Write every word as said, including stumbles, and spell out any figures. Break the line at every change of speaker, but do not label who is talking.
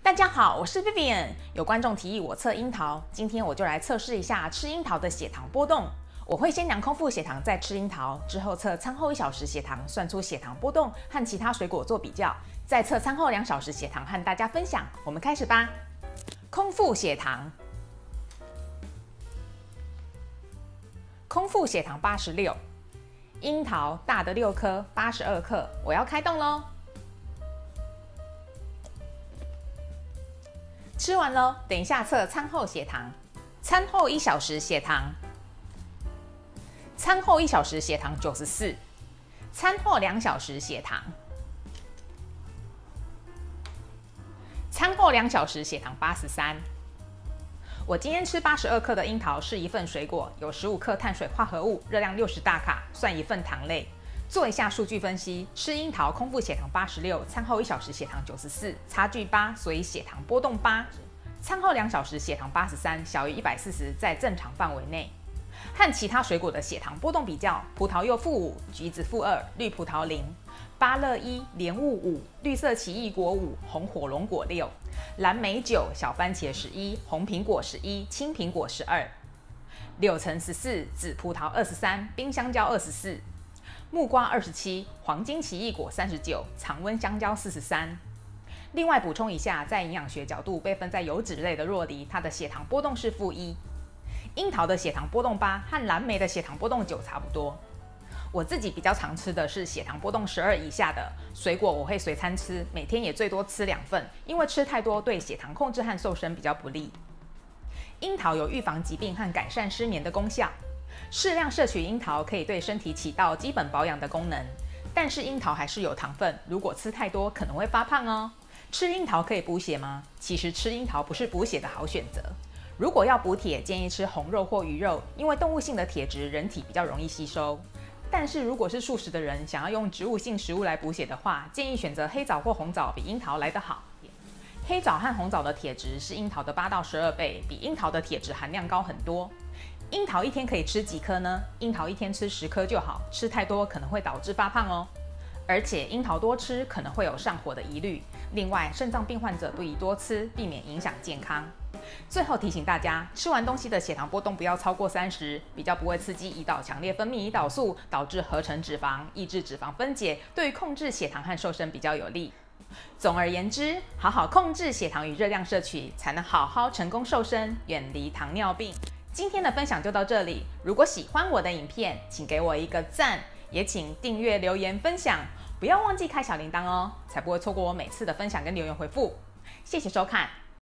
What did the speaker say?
大家好，我是 Vivian。有观众提议我测樱桃，今天我就来测试一下吃樱桃的血糖波动。我会先量空腹血糖，再吃樱桃，之后测餐后一小时血糖，算出血糖波动，和其他水果做比较，再测餐后两小时血糖，和大家分享。我们开始吧。空腹血糖，空腹血糖八十六，樱桃大的六颗，八十二克。我要开动喽。吃完喽，等一下测餐后血糖。餐后一小时血糖，餐后一小时血糖九十四，餐后两小时血糖，餐后两小时血糖八十三。我今天吃八十二克的樱桃是一份水果，有十五克碳水化合物，热量六十大卡，算一份糖类。做一下数据分析，吃樱桃空腹血糖八十六，餐后一小时血糖九十四，差距八，所以血糖波动八。餐后两小时血糖八十三，小于一百四十，在正常范围内。和其他水果的血糖波动比较，葡萄柚负五，橘子负二，绿葡萄零，芭乐一，莲雾五，绿色奇异果五，红火龙果六，蓝莓九，小番茄十一，红苹果十一，青苹果十二，柳橙十四，紫葡萄二十三，冰香蕉二十四。木瓜二十七，黄金奇异果三十九，常温香蕉四十三。另外补充一下，在营养学角度被分在油脂类的若梨，它的血糖波动是负一。樱桃的血糖波动八，和蓝莓的血糖波动九差不多。我自己比较常吃的是血糖波动十二以下的水果，我会随餐吃，每天也最多吃两份，因为吃太多对血糖控制和瘦身比较不利。樱桃有预防疾病和改善失眠的功效。适量摄取樱桃可以对身体起到基本保养的功能，但是樱桃还是有糖分，如果吃太多可能会发胖哦。吃樱桃可以补血吗？其实吃樱桃不是补血的好选择。如果要补铁，建议吃红肉或鱼肉，因为动物性的铁质人体比较容易吸收。但是如果是素食的人，想要用植物性食物来补血的话，建议选择黑枣或红枣，比樱桃来得好。黑枣和红枣的铁质是樱桃的八到十二倍，比樱桃的铁质含量高很多。樱桃一天可以吃几颗呢？樱桃一天吃十颗就好，吃太多可能会导致发胖哦。而且樱桃多吃可能会有上火的疑虑。另外，肾脏病患者不宜多吃，避免影响健康。最后提醒大家，吃完东西的血糖波动不要超过三十，比较不会刺激胰岛强烈分泌胰岛素，导致合成脂肪，抑制脂肪分解，对于控制血糖和瘦身比较有利。总而言之，好好控制血糖与热量摄取，才能好好成功瘦身，远离糖尿病。今天的分享就到这里，如果喜欢我的影片，请给我一个赞，也请订阅、留言、分享，不要忘记开小铃铛哦，才不会错过我每次的分享跟留言回复。谢谢收看。